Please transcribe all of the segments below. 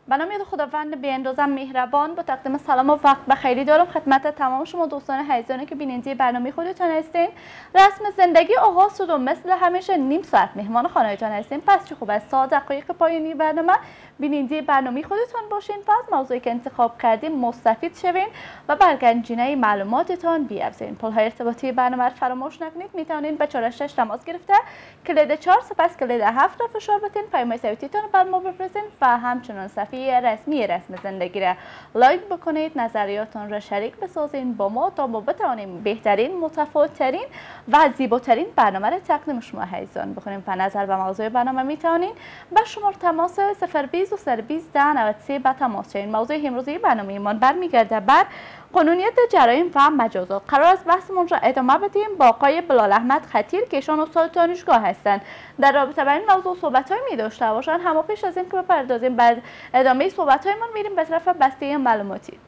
به نام خداوند بی‌اندازه مهربان، با تقدیم سلام و وقت بخیری دارم خدمت تمام شما دوستان عزیزانی که بیننده برنامه خودتان هستین. رسم زندگی آغاز شد و مثل همیشه نیم ساعت مهمان خانه‌تان هستیم. پس چه خوب است تا دقایق پایانی برنامه بیننده برنامه خودتان باشین و از موضوعی که انتخاب کردیم مستفید شوین و بر گنجینه معلوماتتان بیافزین. پل‌های ارتباطی برنامه را فراموش نکنید. میتونید به 46 تماس گرفته کلید 4 سپس کلید 7 را فشار بدین، پیام صوتیتان بر ما بفرستین و همچنان صفحه رسمی رسم زندگی را لایک بکنید، نظریاتتان را شریک بسازین با ما تا ما بتوانیم بهترین، متفاوت‌ترین و زیباترین برنامه را تقدیم شما عزیزان بکنیم. و نظر به موضوع برنامه میتونین با شماره تماس 020 220 1093 به تماس شوین. موضوع امروزی برنامه‌مان برمیگرده بر قانونیت جرایم و مجازات. قرار است بحثمون را ادامه بدیم با آقای بلال احمد خطیر که ایشان استاد دانشگاه هستند. در رابطه با این موضوع صحبت‌هایی می‌داشته باشند. اما پیش از این که بپردازیم بر ادامه صحبت‌هایمان میریم به طرف بسته معلوماتی.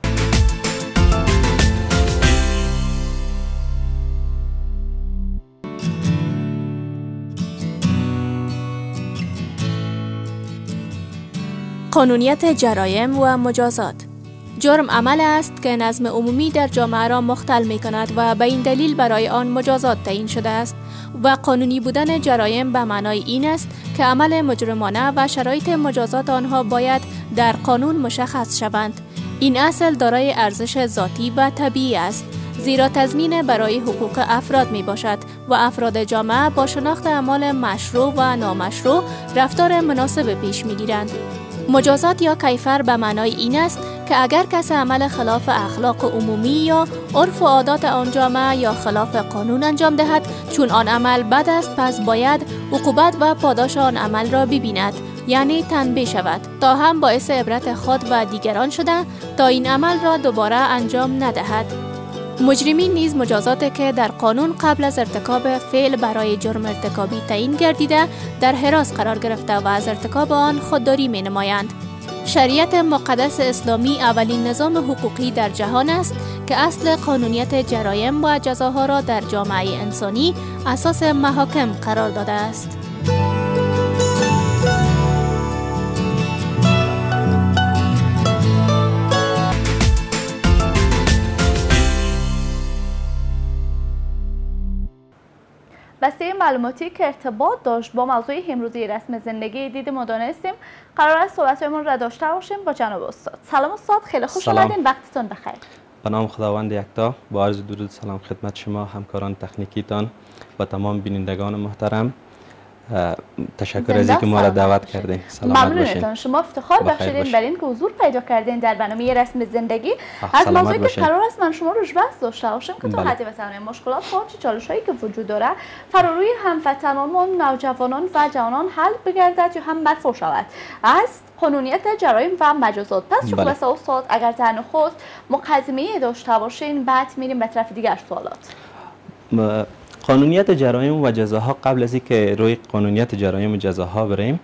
قانونیت جرایم و مجازات. جرم عمل است که نظم عمومی در جامعه را مختل می کند و به این دلیل برای آن مجازات تعیین شده است و قانونی بودن جرایم به معنای این است که عمل مجرمانه و شرایط مجازات آنها باید در قانون مشخص شوند. این اصل دارای ارزش ذاتی و طبیعی است، زیرا تضمین برای حقوق افراد می باشد و افراد جامعه با شناخت اعمال مشروع و نامشروع رفتار مناسب پیش می گیرند. مجازات یا کیفر به معنای این است که اگر کسی عمل خلاف اخلاق عمومی یا عرف و عادات آن جامعه یا خلاف قانون انجام دهد، چون آن عمل بد است پس باید عقوبت و پاداش آن عمل را ببیند، یعنی تنبیه شود تا هم باعث عبرت خود و دیگران شده تا این عمل را دوباره انجام ندهد. مجرمین نیز مجازاتی که در قانون قبل از ارتکاب فعل برای جرم ارتکابی تعیین گردیده در حراس قرار گرفته و از ارتکاب آن خودداری می نمایند. شریعت مقدس اسلامی اولین نظام حقوقی در جهان است که اصل قانونیت جرایم و جزاها را در جامعه انسانی اساس محاکم قرار داده است. بسته معلوماتی که ارتباط داشت با موضوع امروزی رسم زندگی دید ما دانستیم قرار است صحبت‌هایمان را داشته باشیم با جناب استاد. سلام استاد، خیلی خوش آمدین، وقتتون بخیر. به نام خداوند یکتا با عرض درود سلام خدمت شما همکاران تکنیکیتان و تمام بینندگان محترم. تشکر از اینکه ما را دعوت کردین. ممنونتان. شما افتخار بخشیدین بر این که حضور پیدا کردین در برنامه رسم زندگی. از موضوعی که قرار است من شما رو بحث داشته باشم که تا حدی بتوانیم مشکلات خارجی چالش‌هایی که وجود داره فراروی هموطنان، نوجوانان و جوانان حل بگردد یا هم مرفوع شود از قانونیت جرایم و مجازات. پس شما استاد اگر در نخست مقدمه داشته باشین بعد میریم به طرف دیگر سوالات. قانونیت جرایم و جزاها. قبل از اینکه روی قانونیت جرایم و جزاها بریم،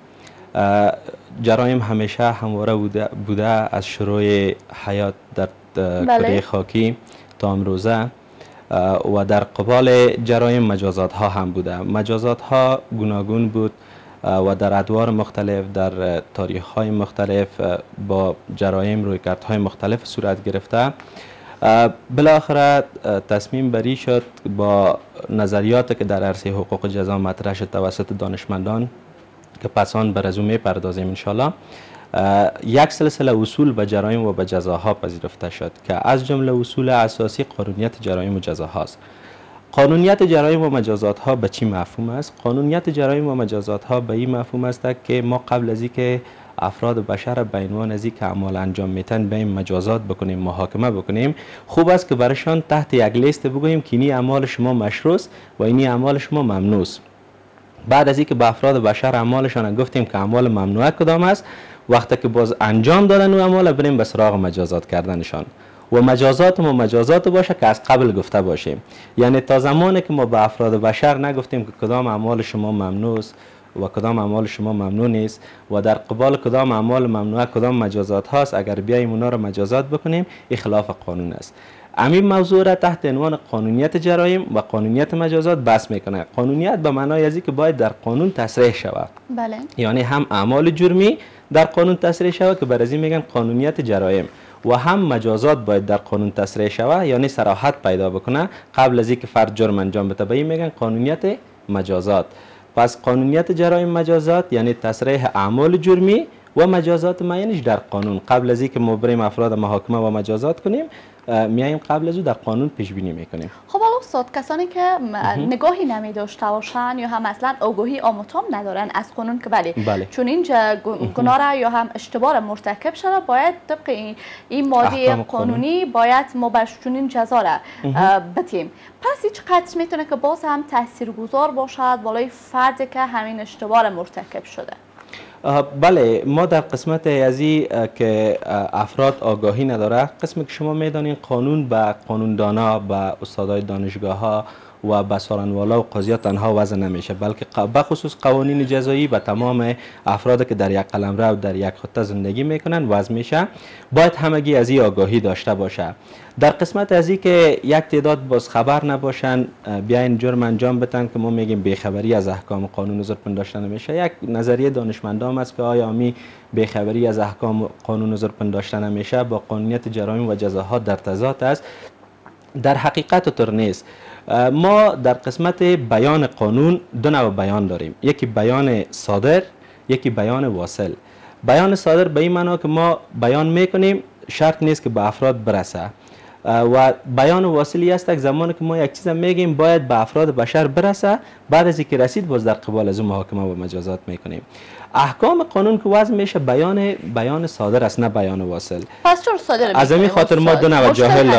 جرایم همیشه همواره بوده از شروع حیات در کره خاکی تا امروزه و در قبال جرایم مجازات ها هم بوده. مجازات ها گوناگون بود و در ادوار مختلف در تاریخ های مختلف با جرایم رویکردهای مختلف صورت گرفته. بالاخره تصمیم بری شد با نظریاتی که در عرصه حقوق جزا مطرح شد توسط دانشمندان که پس آن بر از او می‌پردازیم انشالله، یک سلسله اصول به جرایم و به جزاها پذیرفته شد که از جمله اصول اساسی قانونیت جرایم و جزاهاست. قانونیت جرایم و مجازات ها به چی مفهوم است؟ قانونیت جرایم و مجازات ها به این مفهوم است که ما قبل از اینکه افراد بشر به عنوان از اینکه اعمال انجام میتن به این مجازات بکنیم، محاکمه بکنیم، خوب است که برایشان تحت یک لیست بگوییم که اینی اعمال شما مشروع است و اینی اعمال شما ممنوع است. بعد از اینکه به افراد بشر اعمالشان گفتیم که اعمال ممنوعه کدام است، وقتی که باز انجام دادن اون اعمال بریم به سراغ مجازات کردنشان. و مجازات ما مجازات باشه که از قبل گفته باشیم، یعنی تا زمانی که ما به افراد بشر نگفتیم که کدام اعمال شما ممنوع است و کدام اعمال شما ممنوع نیست و در قبال کدام اعمال ممنوعه کدام مجازات هاست، اگر بیایم اونا رو مجازات بکنیم این خلاف قانون است. همین موضوع را تحت عنوان قانونیت جرایم و قانونیت مجازات بحث میکنه. قانونیت به معنای ازی که باید در قانون تصریح شود. بله. یعنی هم اعمال جرمی در قانون تصریح شود که بر از این میگن قانونیت جرایم و هم مجازات باید در قانون تصریح شود، یعنی صراحت پیدا بکنه قبل از اینکه فرد جرم انجام بده. به این میگن قانونیت مجازات. پس قانونیت جرایم مجازات یعنی تصریح اعمال جرمی و مجازات معینش در قانون. قبل از اینکه ما بریم افراد محاکمه و مجازات کنیم میایم قبل از او در قانون پیش بینی میکنیم. خب حالا استاد، کسانی که نگاهی نمی داشته باشن یا هم اصلا آگاهی آموتام ندارن از قانون که بله. چون اینجا گناه را یا هم اشتباه مرتکب شده باید طبق این ماده قانونی باید ما بهش چنین جزا را بدیم. پس هیچ قطع میتونه که باز هم تاثیرگذار باشد بالای فردی که همین اشتباه مرتکب شده؟ بله، ما در قسمت ازی که افراد آگاهی نداره، قسمی که شما میدانین قانون به قانوندانا، به استادای دانشگاه ها و به سارنوالا و قاضی تنها وضع نمیشه، بلکه به خصوص قوانین جزایی به تمام افراد که در یک قلمرو در یک خطه زندگی میکنن وضع میشه. باید همگی از این آگاهی داشته باشه. در قسمت ازی که یک تعداد باز خبر نباشن بیاین جرم انجام بدن که ما میگیم بیخبری از احکام قانون زور پنداشته نمیشه. یک نظریه دانشمندان است که آیا می بیخبری از احکام قانون زور پنداشته نمیشه با قانونیت جرایم و جزاها در تضاد است. در حقیقت طور نیست. ما در قسمت بیان قانون دو نوع بیان داریم، یکی بیان صادر، یکی بیان واصل. بیان صادر به این معنا که ما بیان میکنیم شرط نیست که به افراد برسه، و بیان واصلی است که زمانی که ما یک چیز میگیم باید به افراد بشر برسه، بعد از اینکه رسید باز در قبال از اون محاکمه و مجازات میکنیم. احکام قانون که وضع میشه بیان صادر است، نه بیان واصل. پس چرا صادر؟ از همین خاطر ما دو نوع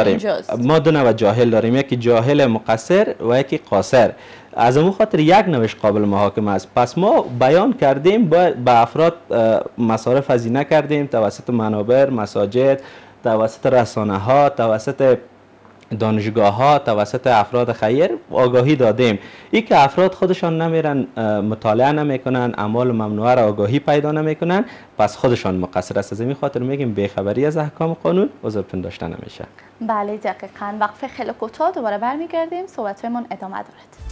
جاهل داریم، یکی جاهل مقصر و یکی قاصر. از همون خاطر یک نوش قابل محاکمه است. پس ما بیان کردیم به افراد مصارف هزینه کردیم توسط منابر، مساجد، توسط رسانه ها، توسط دانشگاه ها، توسط افراد خیر آگاهی دادیم. این که افراد خودشان نمیرن مطالعه نمیکنن، اعمال ممنوعه را آگاهی پیدا نمیکنن، پس خودشان مقصر است. از این خاطر میگیم بیخبری از احکام قانون عذر پنداشته نمیشه. بله دقیقاً. وقفه خیلی کوتاه، دوباره برمیگردیم، صحبت‌هایمون ادامه دارد.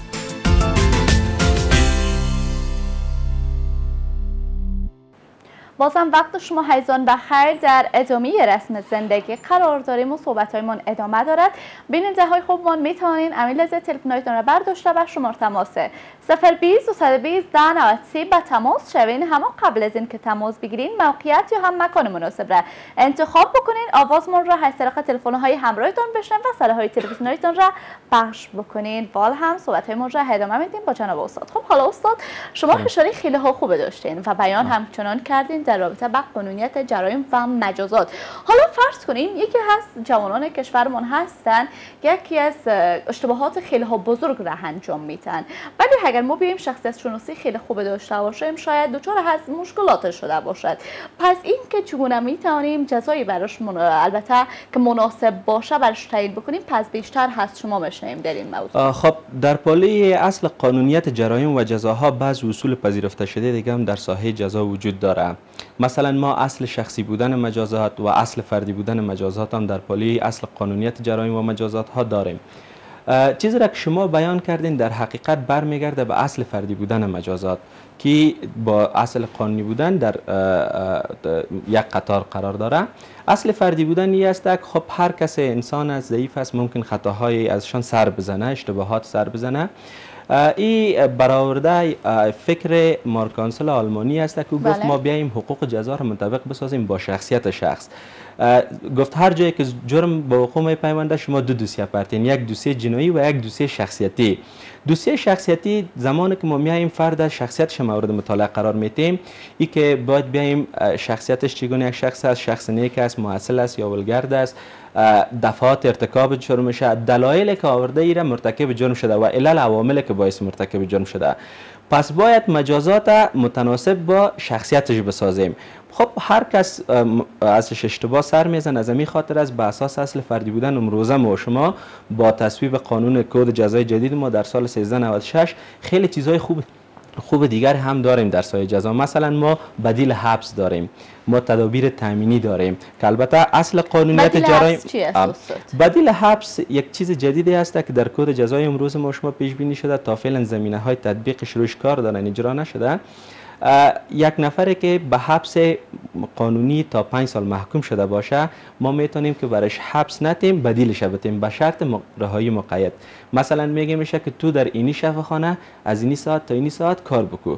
بازم وقت شما حیزان بخیر. در ادامه رسم زندگی قرار داریم و صحبت‌هایمان ادامه دارد. بیننده های خوبمان میتوانید امیل از تلفن‌هایتان را برداشته و شماره تماس 020 220 1093 به تماس شوین. همان قبل از اینکه تماس بگیرین موقعیت یا هم مکان مناسب را انتخاب بکنین، آوازمان را از طریق تلفن‌های همراهتان بشنوید و صداهای تلویزیونیتان را پخش بکنین. وال هم صحبت‌هایمان را ادامه میدیم با جناب استاد. خب حالا استاد، شما اشاره خیلی خوب داشتین و بیان همچنان کردین در رابطه با قانونیت جرایم و مجازات. حالا فرض کنین یکی هست جوانان کشورمون هستن یکی از اشتباهات خیلی بزرگ را انجام میدن، ولی اگر ما بیایم شخصیت شناسی خیلی خوب داشته باشیم شاید دچار از مشکلات شده باشد. پس این که چگونه میتونیم جزایی براش البته که مناسب باشه براش تعیین بکنیم، پس بیشتر هست شما بشنویم در این موضوع. خب در پالی اصل قانونیت جرایم و جزاها بعض اصول پذیرفته شده دیگه هم در ساحه جزا وجود داره. مثلا ما اصل شخصی بودن مجازات و اصل فردی بودن مجازات هم در پالی اصل قانونیت جرایم و مجازات ها داریم. چیزی را که شما بیان کردین در حقیقت برمیگرده به اصل فردی بودن مجازات که با اصل قانونی بودن در یک قطار قرار داره. اصل فردی بودن این است که خب هر کس انسان از ضعیف است ممکن خطاهای ازشان سر بزنه، اشتباهات سر بزنه. این برآورده فکر مارکانسل آلمانی است که گفت ما بیاییم حقوق جزا را منطبق بسازیم با شخصیت شخص. گفت هر جایی که جرم با حقوق میپیونده شما دو دوسیه پرتین، یک دوسیه جنایی و یک دوسیه شخصیتی. دوسیه شخصیتی زمانی که ما میایم فرد شخصیتش مورد مطالعه قرار میدیم، ای که باید بیایم شخصیتش چگونه یک شخص است، شخص نیک است، معسل است یا ولگرد است، دفعات ارتکاب جرم شده، دلایلی که آورده ای را مرتکب جرم شده و علل عواملی که باعث مرتکب جرم شده. پس باید مجازات متناسب با شخصیتش بسازیم. خب هر کس ازش اشتباه سر میزن، از همین خاطر است به اساس اصل فردی بودن امروزه ما و شما با تصویب قانون کد جزای جدید ما در سال 1396 خیلی چیزهای خوب دیگر هم داریم در سایه جزا. مثلا ما بدیل حبس داریم، ما تدابیر تامینی داریم که البته اصل قانونیت جرایم بدیل حبس یک چیز جدیدی است که در کد جزای امروز ما شما پیش بینی شده، تا فعلا زمینه های تطبیقش روش کار دارن، اجرا نشده. یک نفری که به حبس قانونی تا 5 سال محکوم شده باشه ما میتونیم که برش حبس نتیم بدیلش بتیم به شرط رهایی مقید. مثلا میگه میشه که تو در اینی شفاخانه از اینی ساعت تا اینی ساعت کار بکو،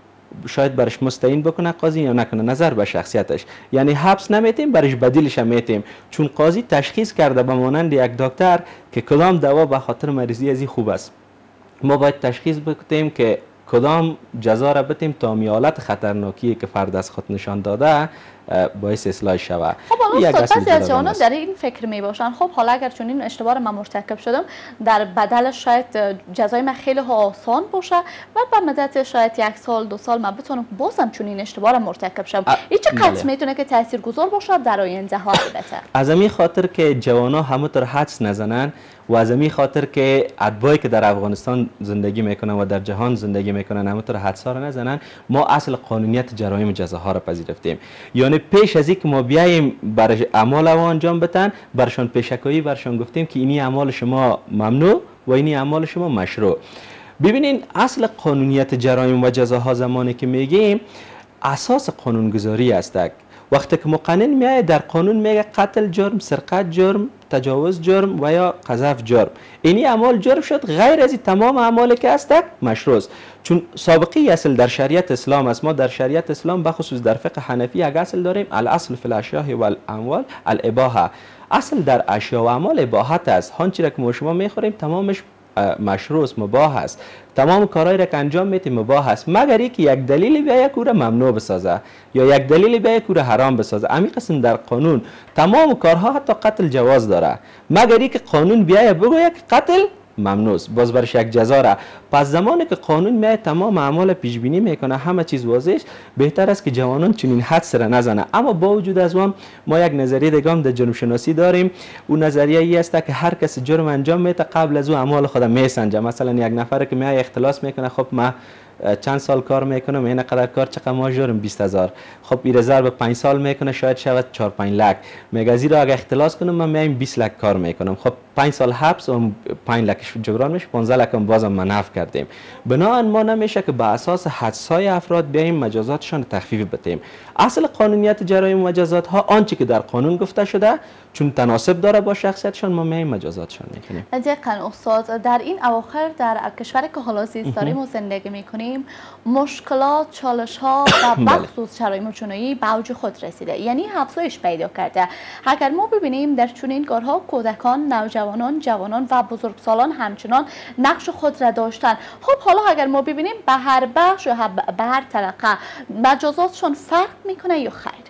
شاید برش مستعین بکنه قاضی یا نکنه، نظر به شخصیتش. یعنی حبس نمیتیم، برش بدیلش میتیم، چون قاضی تشخیص کرده به مانند یک دکتر که کدام دوا به خاطر مریضی از این خوب است. ما باید تشخیص بدیم که کدام جزا را بتیم تا حالت خطرناکی که فرد از خود نشان داده باعث اصلاح شود. خب حالا بعضی از جوانان در این فکر می باشن خب حالا اگر چون این اشتباه من مرتکب شدم در بدلش شاید جزای من خیلی آسان باشه و به مدت شاید 1 سال 2 سال من بتونم بازم چون این اشتباه را مرتکب شدم. این چقدر میتونه که تاثیرگذار باشه در آینده ها؟ البته از این خاطر که جوانا همونطور حدس نزنن و از این خاطر که اتباعی که در افغانستان زندگی میکنن و در جهان زندگی میکنن همونطور حدس‌ها را نزنن، ما اصل قانونیت جرایم جزاها را پذیرفتیم. یعنی پیش از اینکه ما بیاییم برای اعمال او انجام بدن برشان پیشکایی برشان گفتیم که اینی اعمال شما ممنوع و اینی اعمال شما مشروع. ببینین اصل قانونیت جرایم و جزاها زمانی که میگیم اساس قانونگذاری است. وقتی که مقنن میاد در قانون میگه قتل جرم، سرقت جرم، تجاوز جرم و یا قذف جرم، اینی اعمال جرم شد، غیر از تمام اعمالی که است مشروع است. چون سابقی اصل در شریعت اسلام است. ما در شریعت اسلام بخصوص در فقه حنفی یک اصل داریم، الاصل فی الاشیاء و الاموال الاباحه. اصل در اشیا و اعمال اباحت است. هر چیزی که ما شما میخوریم تمامش مشروع است، مباح است. تمام کارهایی را که انجام میدیم مباح است، مگر اینکه یک دلیل بیاید که او را ممنوع بسازه یا یک دلیل بیاید که او را حرام بسازه. همین قسم در قانون تمام کارها حتی قتل جواز داره، مگر اینکه قانون بیاید بگوید که قتل ممنوع است، باز برش یک جزا را. پس زمانی که قانون میاد تمام اعمال پیش بینی میکنه، همه چیز واضح، بهتر است که جوانان چنین حدس را نزنه. اما با وجود از اون ما یک نظریه دیگه هم در جرم شناسی داریم. اون نظریه ای است که هر کس جرم انجام میده قبل از او اعمال خود میسنجه. مثلا یک نفر که میاد اختلاس میکنه، خب ما چند سال کار میکنم، این قدر کار چقدر ما جرم 20000، خب این رزرو 5 سال میکنه شاید شود 4-5 لک. میگه زیرا اگه اختلاس کنم من میایم 20 لک کار میکنم، خب 5 سال حبس و 5 لکش جبران میشه، 15 لک هم بازم منعف کردیم. بنابراین ما نمیشه که به اساس حدس‌های افراد بیایم مجازاتشان تخفیف بدیم. اصل قانونیت جرایم و مجازات ها آنچه که در قانون گفته شده چون تناسب داره با شخصیتشان ما میایم مجازاتشان میکنیم. دقیقاً استاد، در این اواخر در کشور که حالا زیست داریم و زندگی میکنیم مشکلات، چالش ها و بخصوص جرایم جنایی به اوج خود رسیده، یعنی افزایش پیدا کرده. اگر ما ببینیم در چنین کارها کودکان، نوجوانان، جوانان و بزرگسالان همچنان نقش خود را داشتن. خب حالا اگر ما ببینیم به هر بخش و به هر طبقه مجازاتشون فرق میکنه یا خیر؟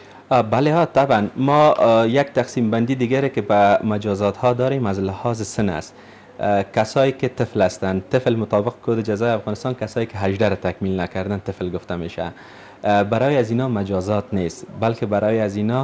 بله ها، طبعا ما یک تقسیم بندی دیگری که به مجازات ها داریم از لحاظ سن است. کسایی که طفل هستند، طفل مطابق کد جزای افغانستان کسایی که 18 را تکمیل نکردن طفل گفته میشه. برای از اینا مجازات نیست، بلکه برای از اینا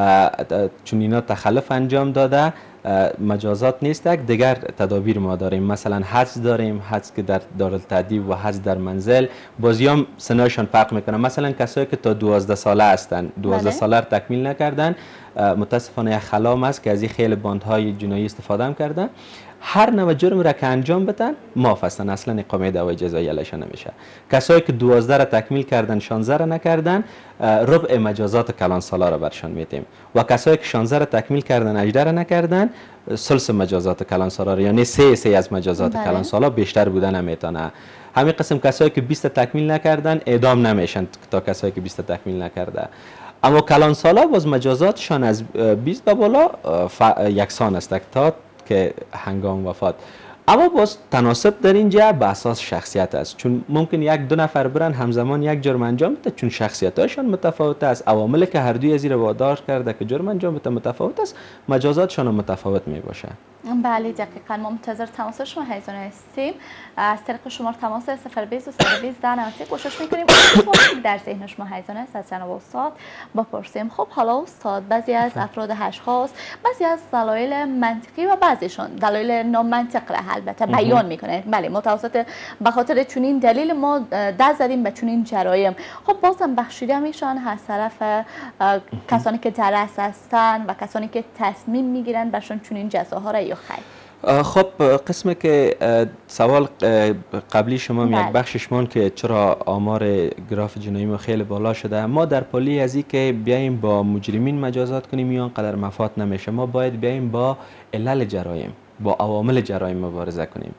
چون اینا تخلف انجام داده مجازات نیست. دیگر تدابیر ما داریم، مثلا حجز داریم، حجز که در دارالتعدیب و حجز در منزل. بازیام سنشان فرق میکنه. مثلا کسایی که تا 12 ساله هستند، 12 ساله را تکمیل نکردن، متاسفانه یک خلام است که از این خیلی باندهای جنایی استفاده کردن، هر نوع جرم را که انجام بدن معاف هستن، اصلا اقامه دعوای جزایی علیشان نمیشه. کسایی که 12 را تکمیل کردن 16 را نکردن ربع مجازات کلان سالا را برشان میدیم و کسایی که 16 را تکمیل کردن 18 را نکردن ثلث مجازات کلان سالا را، یعنی 3 از مجازات کلان سالا بیشتر بودن نمیتونه. همین قسم کسایی که 20 تکمیل نکردن اعدام نمیشن تا کسایی که 20 تکمیل نکرده. اما کلان سالا باز مجازاتشان از 20 به بالا یکسان است تا که هنگام وفات. اما باز تناسب در اینجا به اساس شخصیت است، چون ممکن 1-2 نفر برن همزمان یک جرم انجام بده، چون شخصیتاشون متفاوت است، عواملی که هر دوی از این وادار کرده که جرم انجام بده متفاوت است، مجازاتشان متفاوت می باشه. بله دقیقاً. ما منتظر تماس شما هیزان هستیم. از طریق شماره تماس 020 و 120 1093 کوشش میکنیم در ذهن شما هیزان است از جناب استاد بپرسیم. خب حالا استاد، بعضی از افراد اشخاص بعضی از دلایل منطقی و بعضیشون دلایل نامنطق را البته بیان میکنه. بله متوسط به خاطر چنین دلیل ما دست زدیم به چنین جرایم. خب بازم بخشیده میشن از طرف کسانی که در رأس هستن و کسانی که تصمیم میگیرن برشون چنین جزاها را یا خیر؟ خب قسمی که سوال قبلی شما یک بخششمان که چرا آمار گراف جنایی ما خیلی بالا شده، ما در پالی از این که بیایم با مجرمین مجازات کنیم یا قدر مفاد نمیشه. ما باید بیایم با علل جرایم، با عوامل جرایم مبارزه کنیم.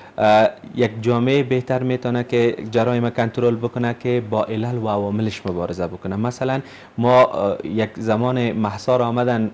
یک جامعه بهتر میتونه که جرایم کنترل بکنه که با علل و عواملش مبارزه بکنه. مثلا ما یک زمان محصار آمدن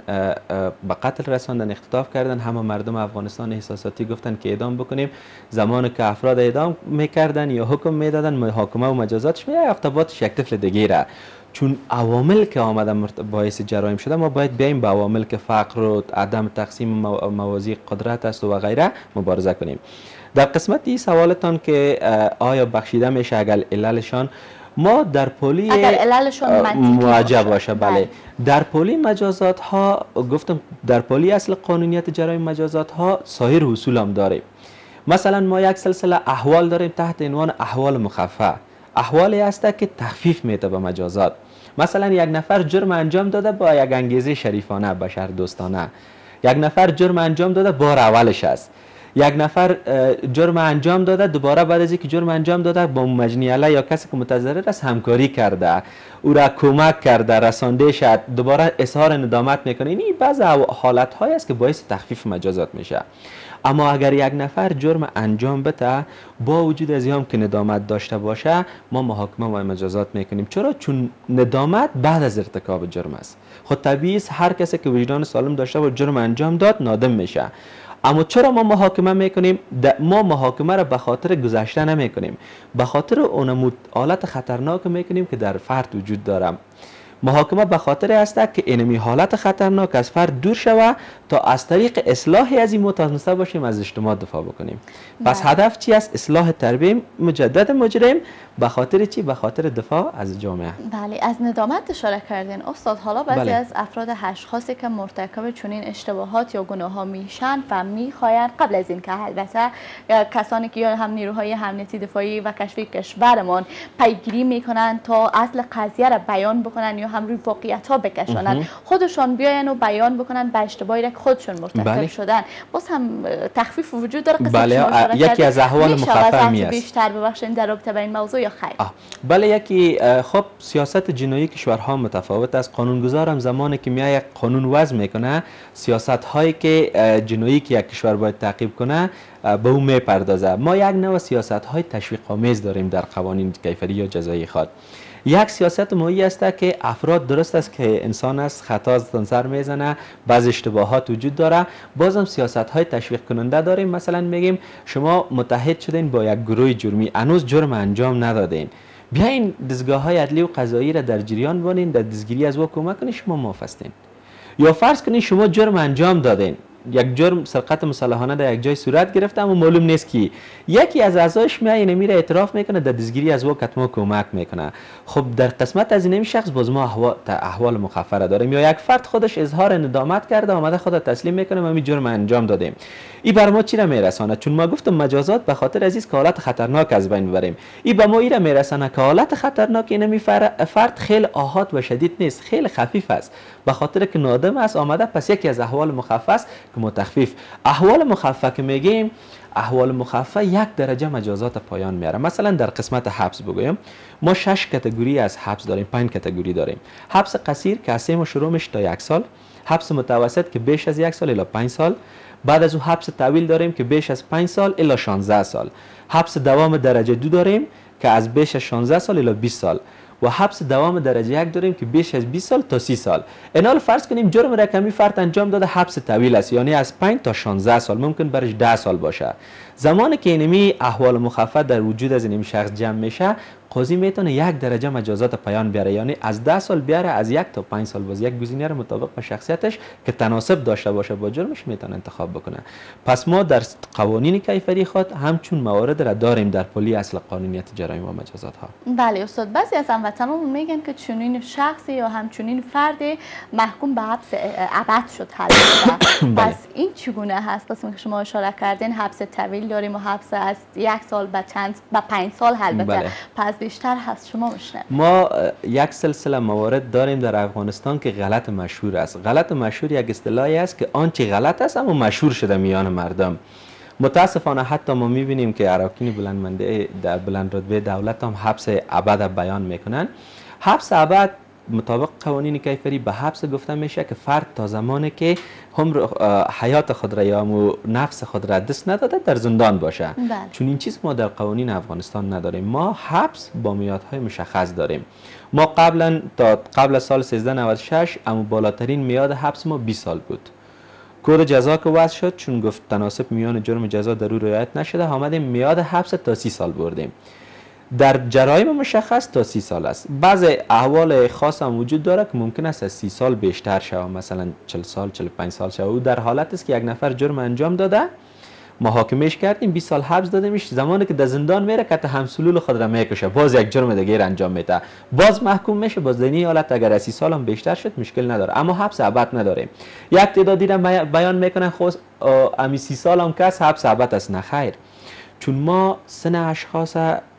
به قتل رساندن، اختطاف کردن، همه مردم افغانستان احساساتی گفتن که اعدام بکنیم. زمانی که افراد اعدام میکردن یا حکم میدادن، محاکمه و مجازاتش افتباتش یک طفل دیگه. چون عوامل که آمدن باعث جرایم شده، ما باید بیایم با عوامل که فقر و عدم تقسیم موازی قدرت است و غیره مبارزه کنیم. در قسمت این سوالتان که آیا بخشیده میشه اگر عللشان، ما در پولی اگر عللشان موجب باشه، بله. در پولی مجازات ها گفتم، در پولی اصل قانونیت جرایم مجازات ها سایر اصول هم داریم. مثلا ما یک سلسله احوال داریم تحت عنوان احوال مخفف. احوالی هست که تخفیف میده به مجازات. مثلا یک نفر جرم انجام داده با یک انگیزه شریفانه، بشر دوستانه. یک نفر جرم انجام داده بار اولش است. یک نفر جرم انجام داده، دوباره بعد از اینکه جرم انجام داده با مجنی علیه یا کسی که متضرر است همکاری کرده، او را کمک کرده، رسانده شد، دوباره اظهار ندامت میکنه. این بعض حالت هایی است که باعث تخفیف مجازات میشه. اما اگر یک نفر جرم انجام بده با وجود از اینم که ندامت داشته باشه، ما محاکمه و مجازات میکنیم. چرا؟ چون ندامت بعد از ارتکاب جرم است. خود طبیعی است هر کسی که وجدان سالم داشته و جرم انجام داد نادم میشه. اما چرا ما محاکمه میکنیم؟ ما محاکمه را به خاطر گذشته نمیکنیم، به خاطر اون حالت خطرناک میکنیم که در فرد وجود داره. محاکمه به خاطر است که اینمی حالت خطرناک از فرد دور شود تا از طریق اصلاحی از این متانسته باشیم از اجتماع دفاع بکنیم. پس هدف چی است؟ اصلاح تربیه مجدد مجرم. به خاطر چی؟ به خاطر دفاع از جامعه. بله، از ندامت اشاره کردین استاد. حالا بعضی از افراد اشخاصی که مرتکب چنین اشتباهات یا گناه ها میشن و میخواین قبل از این که البته کسانی که یا هم نیروهای امنیتی دفاعی و کشفی کشورمان پیگیری میکنن تا اصل قضیه را بیان بکنن یا هم روی واقعیت ها بکشونن، خودشان بیاین و بیان بکنن به اشتباهی را که خودشون مرتکب شدن، باز هم تخفیف وجود داره. یکی از احوال مخفف میاد. بیشتر ببخشید در رابطه با این موضوع یا خیر؟ بله، یکی خب سیاست جنایی کشورها متفاوت است. قانونگذار هم زمانی که میاد یک قانون وضع میکنه، سیاست هایی که جنایی که یک کشور باید تعقیب کنه به اون میپردازه. ما یک نوع سیاست های تشویق آمیز داریم در قوانین کیفری یا جزایی خود. یک سیاست مایی است که افراد درست است که انسان است، خطا سر میزنه، بعض اشتباهات وجود داره، بازم سیاست های تشویق کننده داریم. مثلا میگیم شما متحد شدین با یک گروه جرمی، هنوز جرم انجام ندادین، بیاین دستگاه های عدلی و قضایی را در جریان بانین، در دستگیری از او کمک کنین، شما معاف هستین. یا فرض کنین شما جرم انجام دادین، یک جرم سرقت مسلحانه در یک جای صورت گرفته اما معلوم نیست کی، یکی از اعضایش میاد اینو میره اعتراف میکنه، در دستگیری از او کتما کمک میکنه. خب در قسمت از این شخص باز ما احوال مخفف داریم. یا یک فرد خودش اظهار ندامت کرده، آمده خود تسلیم میکنه ما می جرم انجام دادیم. این بر ما چی را میرسانه؟ چون ما گفتم مجازات به خاطر عزیز که حالت خطرناک از بین ببریم، این به ما این را میرسانه که حالت خطرناک اینمی فرد خیلی آحاد و شدید نیست، خیلی خفیف است، به خاطر که نادم است آمده، پس یکی از احوال مخفف است که متخفیف. احوال مخفف که میگیم، احوال مخفف یک درجه مجازات پایان میاره. مثلا در قسمت حبس بگویم، ما 6 کاتگوری از حبس داریم، 5 کاتگوری داریم. حبس قصیر که از ما شروع میشه تا 1 سال، حبس متوسط که بیش از 1 سال الی 5 سال، بعد از او حبس طویل داریم که بیش از 5 سال الی 16 سال، حبس دوام درجه 2 داریم که از بیش از 16 سال الی 20 سال، و حبس دوام درجه 1 داریم که بیش از 20 سال تا 30 سال. اینال فرض کنیم جرم رقمی فرد انجام داده، حبس طویل است، یعنی از 5 تا 16 سال، ممکن برش 10 سال باشه. زمانی که اینمی احوال مخفف در وجود از اینمی شخص جمع میشه، قاضی میتونه 1 درجه مجازات پایان بیاره، یعنی از 10 سال بیاره، از 1 تا 5 سال. باز یک گزینه رو مطابق با شخصیتش که تناسب داشته باشه با جرمش میتونه انتخاب بکنه. پس ما در قوانین کیفری خود همچون موارد را داریم در پلی اصل قانونیت جرایم و مجازات ها. بله استاد، بعضی از هموطنان میگن که چنین شخصی یا همچنین فردی محکوم به حبس ابد شد پس این چگونه هست؟ قسمی که شما اشاره کردین حبس طویل داریم و حبس از 1 سال به 5 سال البته. پس بیشتر هست شما میشنویم. ما یک سلسله موارد داریم در افغانستان که غلط مشهور است. غلط مشهور یک اصطلاحی است که آنچه غلط است اما مشهور شده میان مردم. متاسفانه حتی ما میبینیم که اراکین بلند رتبه دولت هم حبس ابد بیان میکنن. حبس ابد مطابق قوانین کیفری به حبس گفته میشه که فرد تا زمانی که حیات خود را یا نفس خود را دست نداده در زندان باشه. چون این چیز ما در قوانین افغانستان نداریم. ما حبس با میادهای مشخص داریم. ما قبل از سال 1396 اما بالاترین میاد حبس ما 20 سال بود. کد جزا که وضع شد چون گفت تناسب میان جرم جزا در او رعایت نشده، آمدیم میاد حبس تا 30 سال بردیم. در جرایم مشخص تا 30 سال است. بعض احوال خاص هم وجود داره که ممکن است از 30 سال بیشتر شود، مثلا 40 سال 45 سال شود. او در حالت است که یک نفر جرم انجام داده، محاکمهش کردیم 20 سال حبس دادیمش، زمانی که در زندان میره که همسلول خود را میکشه، باز یک جرم دیگه انجام میده، باز محکوم میشه. باز در این حالت اگر از 30 سال هم بیشتر شد مشکل نداره، اما حبس ابد نداریم. یک تعدادی را بیان میکنن خود امی 30 سال هم کس حبس ابد است. نخیر، چون ما سن اشخاص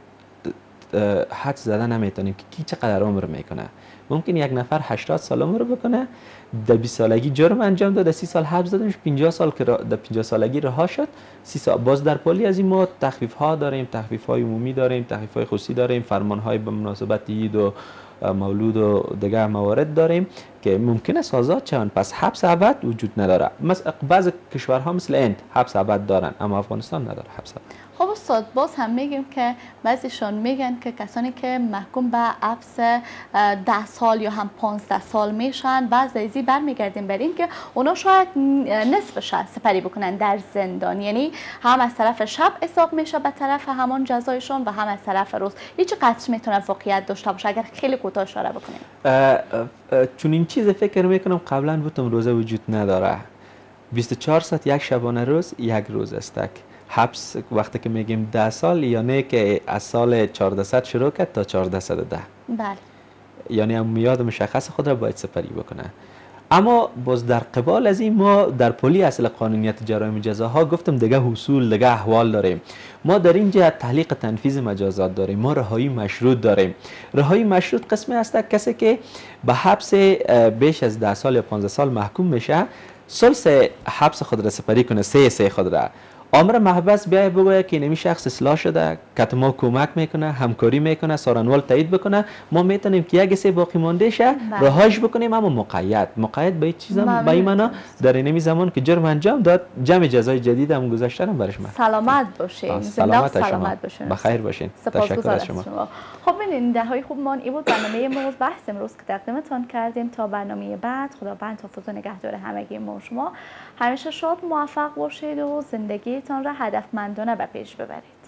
حد زده نمیتونیم که کی چقدر عمر میکنه. ممکن یک نفر 80 سال عمر بکنه، در 20 سالگی جرم انجام داد، 30 سال حبس دادیمش، 50 سال که در 50 سالگی رها شد، 30 سال. باز در پلی از این ما تخفیف ها داریم، تخفیف های عمومی داریم، تخفیف های خصوصی داریم، فرمان های به مناسبت عید و مولود و دیگر موارد داریم که ممکن است آزاد شوند. پس حبس ابد وجود نداره. مثلا بعضی کشورها مثل هند حبس ابد دارن اما افغانستان نداره حبس ابد. خب استاد، باز هم میگیم که بعضیشان میگن که کسانی که محکوم به حبس 10 سال یا هم 15 سال میشن، بعض ازی برمیگردیم بر این که اونا شاید نصفش سپری بکنن در زندان، یعنی هم از طرف شب حساب میشه به طرف همان جزایشون و هم از طرف روز. هیچ قدر میتونه واقعیت داشته باشه اگر خیلی کوتاه اشاره بکنیم؟ چون این چیز فکر میکنم قبلا بودم روزه وجود نداره. 24 ساعت یک شبانه روز یک روز است. حبس وقتی که میگیم 10 سال یعنی که از سال 1400 شروع کرد تا 1410. بله. یعنی هم میاد مشخص خود را باید سپری بکنه. اما باز در قبال از این ما در پلی اصل قانونیت جرایم جزاها گفتم دیگه حصول دیگه احوال داریم. ما در این جهت تعلیق تنفیذ مجازات داریم. ما رهایی مشروط داریم. رهایی مشروط قسمی است کسی که به حبس بیش از 10 سال یا 15 سال محکوم میشه، ثلث حبس خود را سپری کنه، سه خود را. امر محبس بیای بگوید که اینمی شخص اصلاح شده، که ما کمک میکنه، همکاری میکنه، سارنوال تایید بکنه، ما میتونیم که یک سه باقی مانده شه رهاش بکنیم. اما مقید به چیزام به این معنا در اینمی زمان که جرم انجام داد جمع جزای جدید هم گذاشته هم برش محکوم. سلامت باشین. سلامت باشین. بخیر باشین. تشکر از شما. خب ببینید دههای خوبمان، این بود برنامه امروز، بحث امروز که تقدیمتان کردیم. تا برنامه بعد، خداوند حافظ و نگهدار همگی ما شما. همیشه شاد موفق باشید و زندگیتان را هدفمندانه به پیش ببرید.